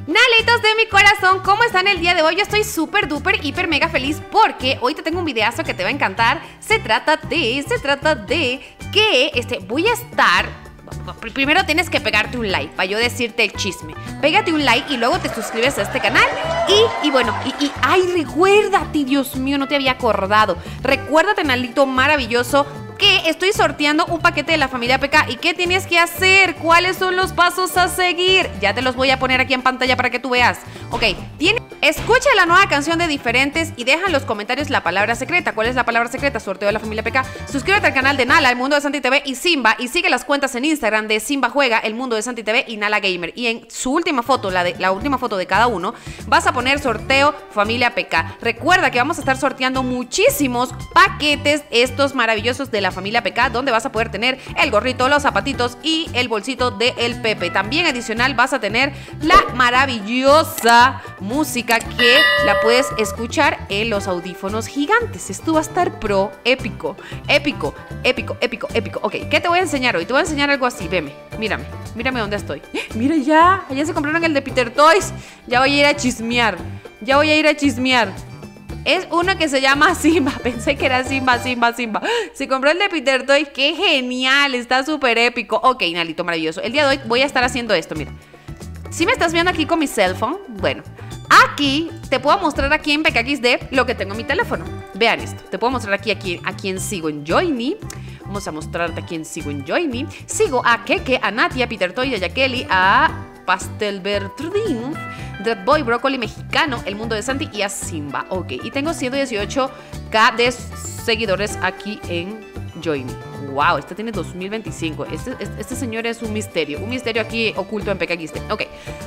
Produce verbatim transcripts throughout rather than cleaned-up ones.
Nalitos de mi corazón, ¿cómo están el día de hoy? Yo estoy súper, duper, hiper, mega feliz porque hoy te tengo un videazo que te va a encantar. Se trata de, se trata de que este, voy a estar... Primero tienes que pegarte un like para yo decirte el chisme. Pégate un like y luego te suscribes a este canal. Y, y bueno, y, y ay, recuérdate, Dios mío, no te había acordado. Recuérdate, Nalito maravilloso, que estoy sorteando un paquete de la familia P K. ¿Y qué tienes que hacer? ¿Cuáles son los pasos a seguir? Ya te los voy a poner aquí en pantalla para que tú veas. Ok, tiene... escucha la nueva canción de Diferentes y deja en los comentarios la palabra secreta. ¿Cuál es la palabra secreta? Sorteo de la familia P K. Suscríbete al canal de Nala, El Mundo de Santi T V y Simba. Y sigue las cuentas en Instagram de Simba Juega, El Mundo de Santi T V y Nala Gamer. Y en su última foto, la, de, la última foto de cada uno, vas a poner sorteo familia P K. Recuerda que vamos a estar sorteando muchísimos paquetes estos maravillosos de la familia P K, donde vas a poder tener el gorrito, los zapatitos y el bolsito de el Pepe. También adicional vas a tener la maravillosa música que la puedes escuchar en los audífonos gigantes. Esto va a estar pro, épico, épico, épico, épico, épico. Ok, ¿qué te voy a enseñar hoy? Te voy a enseñar algo así, veme, mírame, mírame dónde estoy. Mira ya, ya se compraron el de Peter Toys. Ya voy a ir a chismear, ya voy a ir a chismear. Es uno que se llama Simba. Pensé que era Simba, Simba, Simba. Se compró el de Peter Toys. ¡Qué genial! Está súper épico. Ok, Nalito maravilloso. El día de hoy voy a estar haciendo esto, mira. Si me estás viendo aquí con mi cell phone, bueno, aquí te puedo mostrar aquí en P K X D lo que tengo en mi teléfono. Vean esto. Te puedo mostrar aquí a quién, a quién sigo en Joiny. Vamos a mostrarte a quién sigo en Joiny. Sigo a Keke, a Nati, a Peter Toy, a Yakeli, a Pastel Bertrudín, Dread Boy, Brócoli Mexicano, El Mundo de Santi y a Simba. Ok, y tengo ciento dieciocho mil de seguidores aquí en Joiny. Wow, este tiene dos mil veinticinco. Este, este, este señor es un misterio. Un misterio aquí oculto en P K X D. Ok,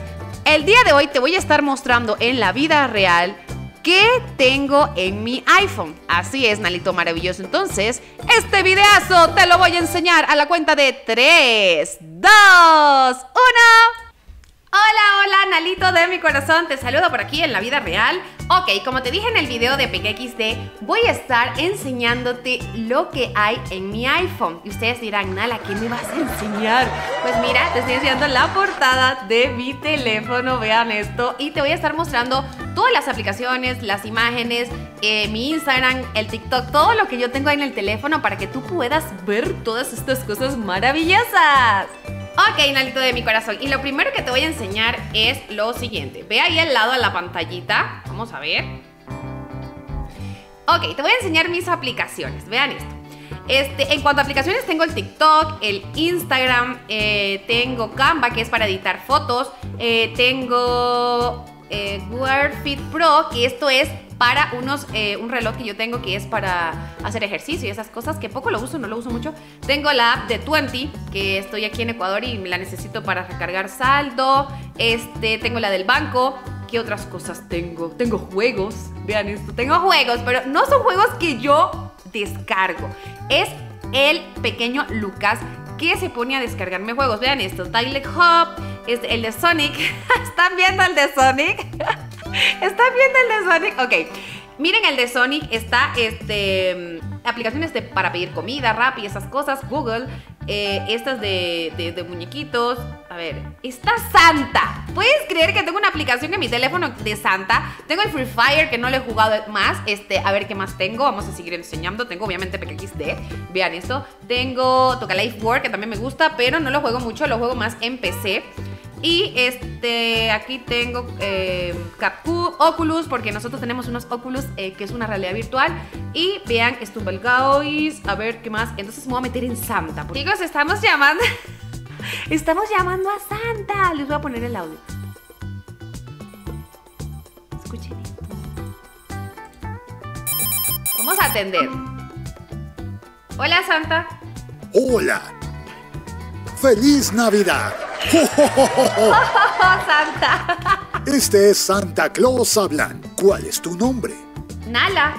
el día de hoy te voy a estar mostrando en la vida real qué tengo en mi iPhone. Así es, Nalito maravilloso. Entonces, este videazo te lo voy a enseñar a la cuenta de tres, dos, uno. Hola, hola, Nalito de mi corazón, te saludo por aquí en la vida real. Ok, como te dije en el video de P K X D, voy a estar enseñándote lo que hay en mi iPhone. Y ustedes dirán, Nala, ¿qué me vas a enseñar? Pues mira, te estoy enseñando la portada de mi teléfono, vean esto. Y te voy a estar mostrando todas las aplicaciones, las imágenes, eh, mi Instagram, el TikTok, todo lo que yo tengo ahí en el teléfono para que tú puedas ver todas estas cosas maravillosas. Ok, Nalito de mi corazón, y lo primero que te voy a enseñar es lo siguiente. Ve ahí al lado de la pantallita, vamos a ver. Ok, te voy a enseñar mis aplicaciones, vean esto. Este, en cuanto a aplicaciones, tengo el TikTok, el Instagram, eh, tengo Canva, que es para editar fotos, eh, tengo eh, Wear Fit Pro, que esto es para unos, eh, un reloj que yo tengo que es para hacer ejercicio y esas cosas, que poco lo uso, no lo uso mucho. Tengo la app de veinte, que estoy aquí en Ecuador y la necesito para recargar saldo. Este, tengo la del banco. ¿Qué otras cosas tengo? Tengo juegos, vean esto, tengo juegos, pero no son juegos que yo descargo. Es el pequeño Lucas que se pone a descargarme juegos. Vean esto, Tilek Hop, es el de Sonic. ¿Están viendo el de Sonic? ¿Están viendo el de Sonic? Ok, miren el de Sonic. Está este, aplicaciones de, para pedir comida, Rappi y esas cosas, Google, eh, estas de, de, de muñequitos. A ver, está Santa. ¿Puedes creer que tengo una aplicación en mi teléfono de Santa? Tengo el Free Fire, que no lo he jugado más. Este, a ver qué más tengo. Vamos a seguir enseñando. Tengo obviamente P K X D. Vean esto. Tengo Toca Life World, que también me gusta, pero no lo juego mucho. Lo juego más en P C. Y este, aquí tengo eh, Capcom, Oculus, porque nosotros tenemos unos Oculus, eh, que es una realidad virtual. Y vean, Stumble Guys, a ver qué más. Entonces me voy a meter en Santa. Chicos, estamos llamando Estamos llamando a Santa. Les voy a poner el audio. Escuchen esto. Vamos a atender. Hola, Santa. Hola. ¡Feliz Navidad! Oh, Santa. Este es Santa Claus Hablan. ¿Cuál es tu nombre? Nala.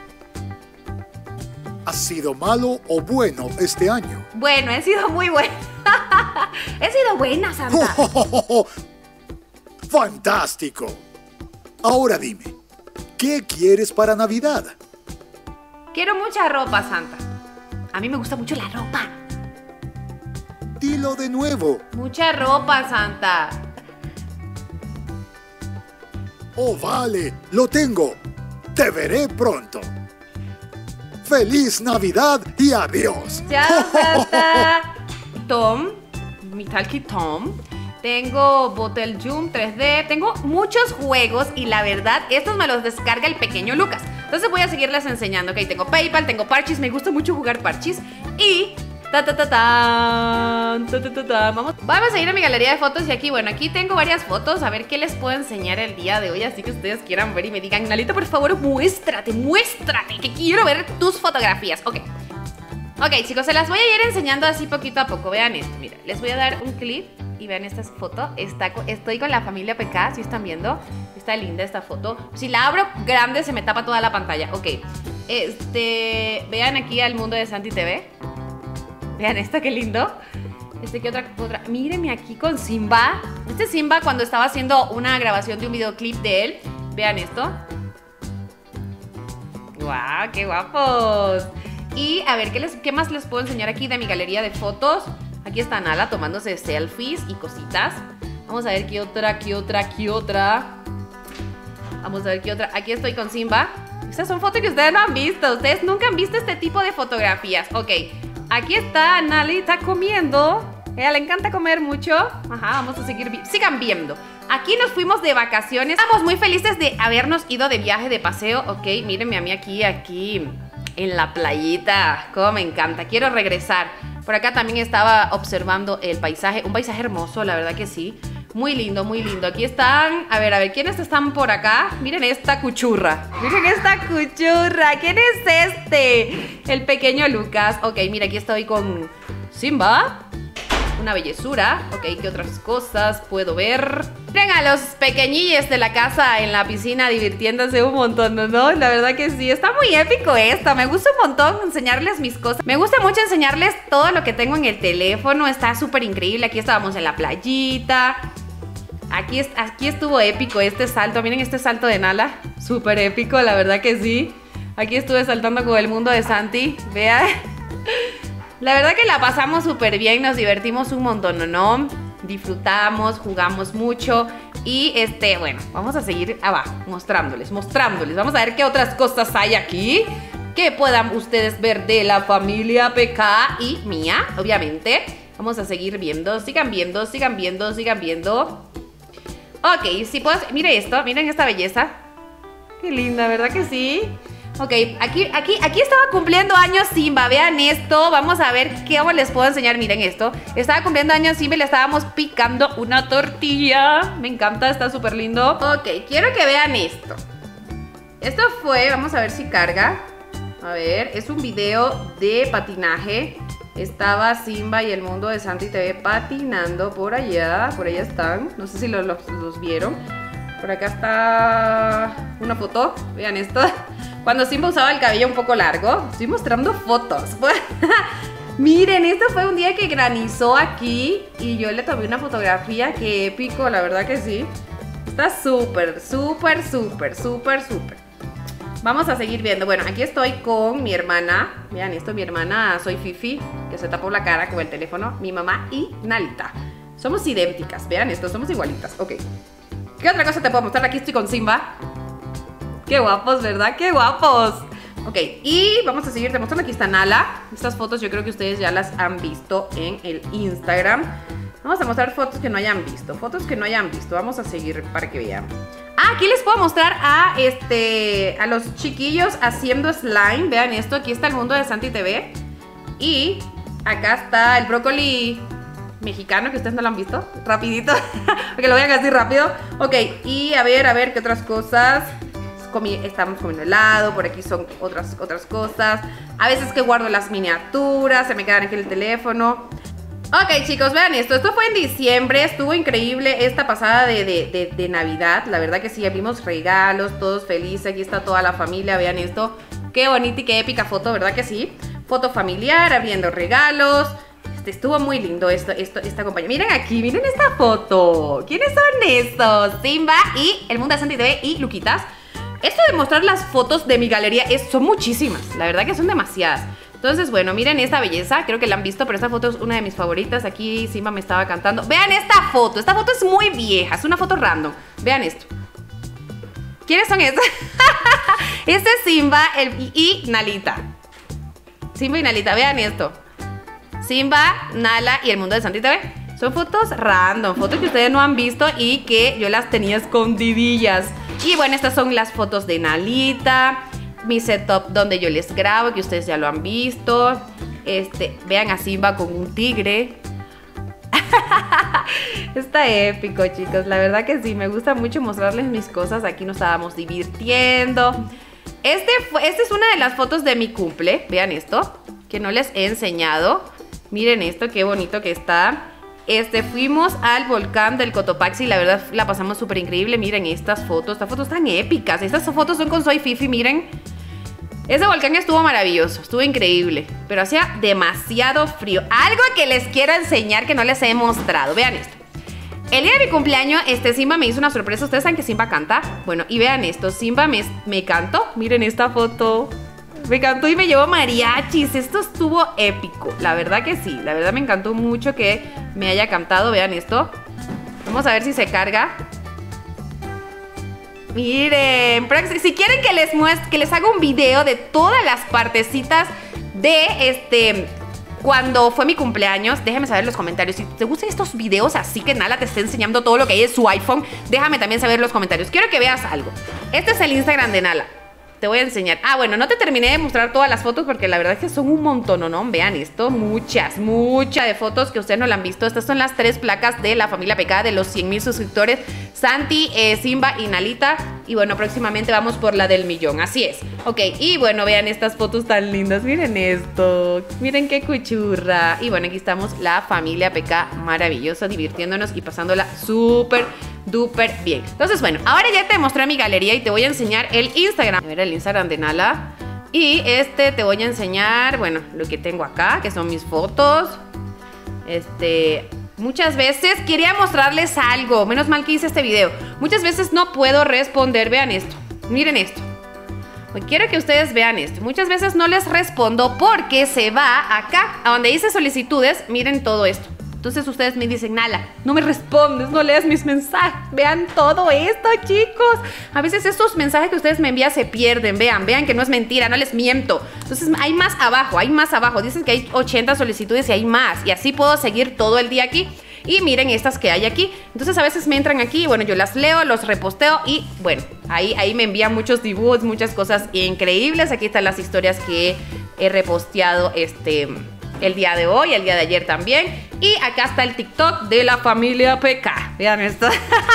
¿Has sido malo o bueno este año? Bueno, he sido muy buena. He sido buena, Santa. ¡Fantástico! Ahora dime, ¿qué quieres para Navidad? Quiero mucha ropa, Santa. A mí me gusta mucho la ropa. Dilo de nuevo. Mucha ropa, Santa. Oh, vale, lo tengo. Te veré pronto. ¡Feliz Navidad y adiós! Chao, Santa. Tom, mi talkie Tom. Tengo Bottle Zoom tres D. Tengo muchos juegos y la verdad, estos me los descarga el pequeño Lucas. Entonces voy a seguirles enseñando. Ok, tengo PayPal, tengo Parchís. Me gusta mucho jugar Parchís. Y... Ta, ta, ta, ta, ta, ta, ta, ta. Vamos, vamos a ir a mi galería de fotos y aquí, bueno, aquí tengo varias fotos. A ver qué les puedo enseñar el día de hoy. Así que ustedes quieran ver y me digan, Nalita, por favor, muéstrate, muéstrate, que quiero ver tus fotografías. Ok. Ok, chicos, se las voy a ir enseñando así poquito a poco. Vean esto, mira, les voy a dar un clip y vean esta foto. Está, estoy con la familia P K, si están viendo. Está linda esta foto. Si la abro grande se me tapa toda la pantalla. Ok, este, vean aquí al mundo de Santi T V. Vean esto, qué lindo. Este, ¿qué otra, otra? Mírenme aquí con Simba. Este es Simba cuando estaba haciendo una grabación de un videoclip de él. Vean esto. ¡Guau! ¡Qué guapos! Y a ver, ¿qué, les, ¿qué más les puedo enseñar aquí de mi galería de fotos? Aquí está Nala tomándose selfies y cositas. Vamos a ver qué otra, qué otra, qué otra. Vamos a ver qué otra. Aquí estoy con Simba. Estas son fotos que ustedes no han visto. Ustedes nunca han visto este tipo de fotografías. Ok. Aquí está Nalita comiendo. A ella le encanta comer mucho. Ajá, vamos a seguir. Vi Sigan viendo. Aquí nos fuimos de vacaciones. Estamos muy felices de habernos ido de viaje, de paseo. Ok, mírenme a mí aquí, aquí en la playita. Cómo me encanta. Quiero regresar. Por acá también estaba observando el paisaje. Un paisaje hermoso, la verdad que sí. Muy lindo, muy lindo. Aquí están, a ver, a ver, ¿quiénes están por acá? Miren esta cuchurra. Miren esta cuchurra. ¿Quién es este? El pequeño Lucas. Ok, mira, aquí estoy con Simba. Una bellezura. Ok, ¿qué otras cosas puedo ver? Miren a los pequeñillos de la casa en la piscina divirtiéndose un montón, ¿no? La verdad que sí, está muy épico esto. Me gusta un montón enseñarles mis cosas. Me gusta mucho enseñarles todo lo que tengo en el teléfono. Está súper increíble. Aquí estábamos en la playita. Aquí, aquí estuvo épico este salto. Miren este salto de Nala. Súper épico, la verdad que sí. Aquí estuve saltando con el mundo de Santi. Vean. La verdad que la pasamos súper bien. Nos divertimos un montón, ¿no? Disfrutamos, jugamos mucho. Y este, bueno, vamos a seguir abajo mostrándoles, mostrándoles. Vamos a ver qué otras cosas hay aquí que puedan ustedes ver de la familia P K y mía, obviamente. Vamos a seguir viendo. Sigan viendo, sigan viendo, sigan viendo. Ok, si puedo... Miren esto, miren esta belleza. Qué linda, ¿verdad que sí? Ok, aquí, aquí, aquí estaba cumpliendo años Simba. Vean esto, vamos a ver qué les puedo enseñar. Miren esto, estaba cumpliendo años Simba y le estábamos picando una tortilla. Me encanta, está súper lindo. Ok, quiero que vean esto. Esto fue, vamos a ver si carga. A ver, es un video de patinaje. Estaba Simba y el mundo de Santi T V patinando por allá. Por allá están. No sé si los, los, los vieron. Por acá está una foto. Vean esto. Cuando Simba usaba el cabello un poco largo. Estoy mostrando fotos. Miren, esto fue un día que granizó aquí. Y yo le tomé una fotografía. Qué épico, la verdad que sí. Está súper, súper, súper, súper, súper. Vamos a seguir viendo. Bueno, aquí estoy con mi hermana. Vean esto, mi hermana, soy Fifi, que se tapó la cara con el teléfono. Mi mamá y Nalita. Somos idénticas, vean esto, somos igualitas. Ok. ¿Qué otra cosa te puedo mostrar? Aquí estoy con Simba. Qué guapos, ¿verdad? ¡Qué guapos! Ok, y vamos a seguir demostrando. Aquí está Nala. Estas fotos yo creo que ustedes ya las han visto en el Instagram. Vamos a mostrar fotos que no hayan visto. Fotos que no hayan visto. Vamos a seguir para que vean. Ah, aquí les puedo mostrar a este a los chiquillos haciendo slime. Vean esto, aquí está el mundo de Santi T V. Y acá está el brócoli mexicano, que ustedes no lo han visto. Rapidito, porque lo voy a hacer así rápido. Ok, y a ver, a ver, ¿qué otras cosas? Comi estamos comiendo helado, por aquí son otras, otras cosas. A veces que guardo las miniaturas, se me quedan aquí en el teléfono. Ok, chicos, vean esto. Esto fue en diciembre, estuvo increíble esta pasada de, de, de, de Navidad. La verdad que sí, abrimos regalos, todos felices. Aquí está toda la familia, vean esto. Qué bonita y qué épica foto, ¿verdad que sí? Foto familiar, abriendo regalos. Este, estuvo muy lindo esto, esto, esta compañía. Miren aquí, miren esta foto. ¿Quiénes son estos? Simba y el mundo de Santi T V y Luquitas. Esto de mostrar las fotos de mi galería es, son muchísimas. La verdad que son demasiadas. Entonces, bueno, miren esta belleza. Creo que la han visto, pero esta foto es una de mis favoritas. Aquí Simba me estaba cantando. Vean esta foto. Esta foto es muy vieja. Es una foto random. Vean esto. ¿Quiénes son estos? Este es Simba el, y Nalita. Simba y Nalita, vean esto. Simba, Nala y el mundo de Santita, ¿ve? Son fotos random, fotos que ustedes no han visto y que yo las tenía escondidillas. Y bueno, estas son las fotos de Nalita, mi setup donde yo les grabo, que ustedes ya lo han visto. Este, vean a Simba con un tigre. Está épico, chicos. La verdad que sí, me gusta mucho mostrarles mis cosas. Aquí nos estábamos divirtiendo. Este fue, esta es una de las fotos de mi cumple. Vean esto, que no les he enseñado. Miren esto, qué bonito que está. Este, fuimos al volcán del Cotopaxi. La verdad la pasamos súper increíble. Miren estas fotos, estas fotos tan épicas. Estas fotos son con Soy Fifi, miren. Ese volcán estuvo maravilloso, estuvo increíble, pero hacía demasiado frío. Algo que les quiero enseñar que no les he mostrado. Vean esto. El día de mi cumpleaños, este Simba me hizo una sorpresa. ¿Ustedes saben que Simba canta? Bueno, y vean esto, Simba me, me cantó. Miren esta foto. Me cantó y me llevó mariachis. Esto estuvo épico, la verdad que sí. La verdad me encantó mucho que me haya cantado. Vean esto. Vamos a ver si se carga. Miren, si quieren que les muestre, que les haga un video de todas las partecitas de este, cuando fue mi cumpleaños, déjame saber en los comentarios. Si te gustan estos videos así que Nala te esté enseñando todo lo que hay en su iPhone, déjame también saber en los comentarios. Quiero que veas algo. Este es el Instagram de Nala. Te voy a enseñar. Ah, bueno, no te terminé de mostrar todas las fotos porque la verdad es que son un montón, ¿no? Vean esto, muchas, muchas de fotos que ustedes no la han visto. Estas son las tres placas de la familia P K de los cien mil suscriptores. Santi, eh, Simba y Nalita. Y bueno, próximamente vamos por la del millón, así es. Ok, y bueno, vean estas fotos tan lindas. Miren esto, miren qué cuchurra. Y bueno, aquí estamos la familia P K maravillosa, divirtiéndonos y pasándola súper duper bien. Entonces, bueno, ahora ya te mostré mi galería y te voy a enseñar el Instagram. A ver, el Instagram de Nala. Y este te voy a enseñar, bueno, lo que tengo acá, que son mis fotos. Este, muchas veces quería mostrarles algo. Menos mal que hice este video. Muchas veces no puedo responder. Vean esto, miren esto. Hoy quiero que ustedes vean esto. Muchas veces no les respondo porque se va acá, a donde dice solicitudes. Miren todo esto. Entonces ustedes me dicen, Nala, no me respondes, no lees mis mensajes. Vean todo esto, chicos. A veces estos mensajes que ustedes me envían se pierden. Vean, vean que no es mentira, no les miento. Entonces hay más abajo, hay más abajo. Dicen que hay ochenta solicitudes y hay más. Y así puedo seguir todo el día aquí. Y miren estas que hay aquí. Entonces a veces me entran aquí y bueno, yo las leo, los reposteo. Y bueno, ahí, ahí me envían muchos dibujos, muchas cosas increíbles. Aquí están las historias que he reposteado este... el día de hoy, el día de ayer también. Y acá está el TikTok de la familia P K. Vean esto.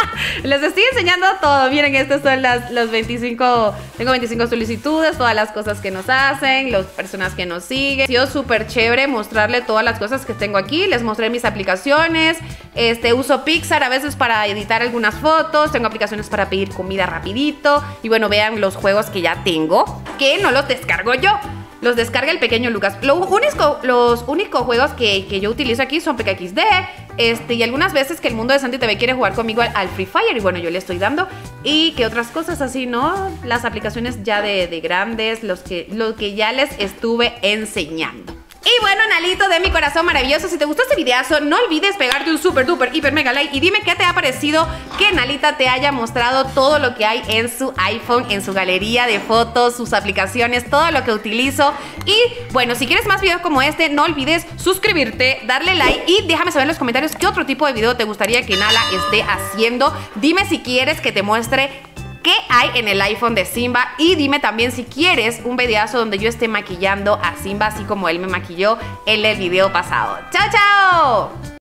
Les estoy enseñando todo. Miren, estas son las los veinticinco. Tengo veinticinco solicitudes, todas las cosas que nos hacen, las personas que nos siguen. Ha sido súper chévere mostrarle todas las cosas que tengo aquí. Les mostré mis aplicaciones. Este, uso Pixar a veces para editar algunas fotos. Tengo aplicaciones para pedir comida rapidito. Y bueno, vean los juegos que ya tengo, que no los descargo yo. Los descarga el pequeño Lucas. Lo único, los únicos juegos que, que yo utilizo aquí son P K X D. Este, y algunas veces que el mundo de Santi T V quiere jugar conmigo al, al Free Fire. Y bueno, yo le estoy dando. Y que otras cosas así, ¿no? Las aplicaciones ya de, de grandes. Los que, lo que ya les estuve enseñando. Y bueno, Nalito de mi corazón maravilloso, si te gustó este videazo, no olvides pegarte un super duper hiper mega like y dime qué te ha parecido que Nalita te haya mostrado todo lo que hay en su iPhone, en su galería de fotos, sus aplicaciones, todo lo que utilizo. Y bueno, si quieres más videos como este, no olvides suscribirte, darle like y déjame saber en los comentarios qué otro tipo de video te gustaría que Nala esté haciendo. Dime si quieres que te muestre qué hay en el iPhone de Simba y dime también si quieres un videazo donde yo esté maquillando a Simba así como él me maquilló en el video pasado. ¡Chao, chao!